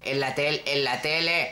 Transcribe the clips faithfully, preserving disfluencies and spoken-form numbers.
En la tele, en la tele.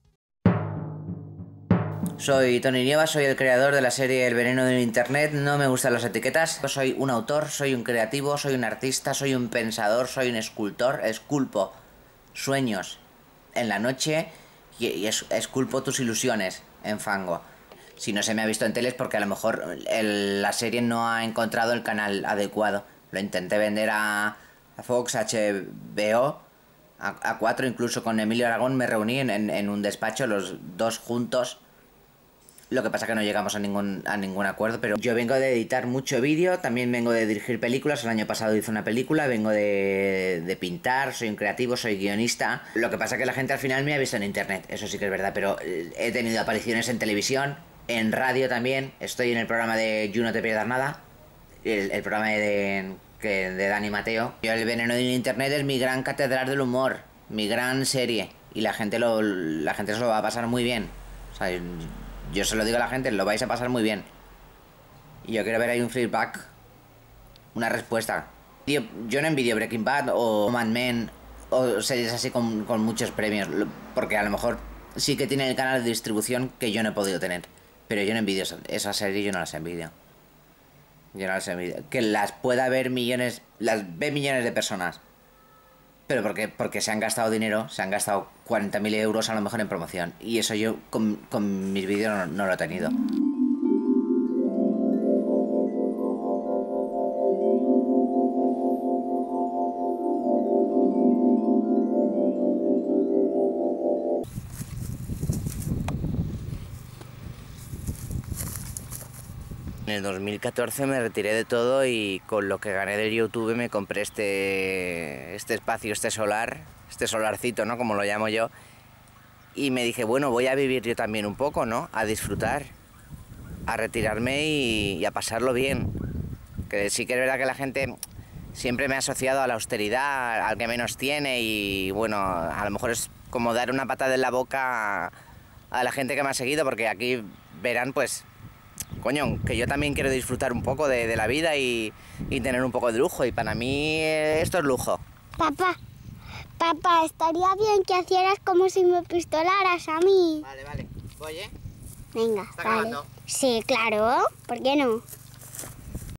Soy Tony Nieva, soy el creador de la serie El veneno del internet. No me gustan las etiquetas. Soy un autor, soy un creativo, soy un artista, soy un pensador, soy un escultor. Esculpo sueños en la noche y, y es, esculpo tus ilusiones en fango. Si no se me ha visto en tele es porque a lo mejor el, la serie no ha encontrado el canal adecuado. Lo intenté vender a, a Fox, a H B O, a, a cuatro, incluso con Emilio Aragón me reuní en, en, en un despacho, los dos juntos. Lo que pasa que no llegamos a ningún, a ningún acuerdo, pero yo vengo de editar mucho vídeo, también vengo de dirigir películas, el año pasado hice una película, vengo de, de pintar, soy un creativo, soy guionista. Lo que pasa que la gente al final me ha visto en internet, eso sí que es verdad, pero he tenido apariciones en televisión, en radio también, estoy en el programa de You No Te Pierdas Nada, el, el programa de, de, de Dani Mateo. Yo, El veneno del internet es mi gran catedral del humor, mi gran serie, y la gente, lo, la gente se lo va a pasar muy bien, o sea, yo se lo digo a la gente, lo vais a pasar muy bien. Y yo quiero ver ahí un feedback, una respuesta. Yo, yo no envidio Breaking Bad o Mad Men o series así con, con muchos premios, porque a lo mejor sí que tienen el canal de distribución que yo no he podido tener. Pero yo no envidio esa, esa serie, yo no las envidio. Yo no las envidio. Que las pueda ver millones, las ve millones de personas. Pero porque, porque se han gastado dinero, se han gastado cuarenta mil euros a lo mejor en promoción. Y eso yo con, con mis vídeos no, no lo he tenido. En el dos mil catorce me retiré de todo y con lo que gané de YouTube me compré este, este espacio, este solar, este solarcito, ¿no? Como lo llamo yo. Y me dije, bueno, voy a vivir yo también un poco, ¿no? A disfrutar, a retirarme y, y a pasarlo bien. Que sí que es verdad que la gente siempre me ha asociado a la austeridad, al que menos tiene y bueno, a lo mejor es como dar una patada en la boca a, a la gente que me ha seguido, porque aquí verán pues... Coño, que yo también quiero disfrutar un poco de, de la vida y, y tener un poco de lujo, y para mí esto es lujo. Papá, papá, estaría bien que hicieras como si me pistolaras a mí. Vale, vale. Voy, ¿eh? Venga, ¿Está vale. grabando? Sí, claro. ¿Por qué no?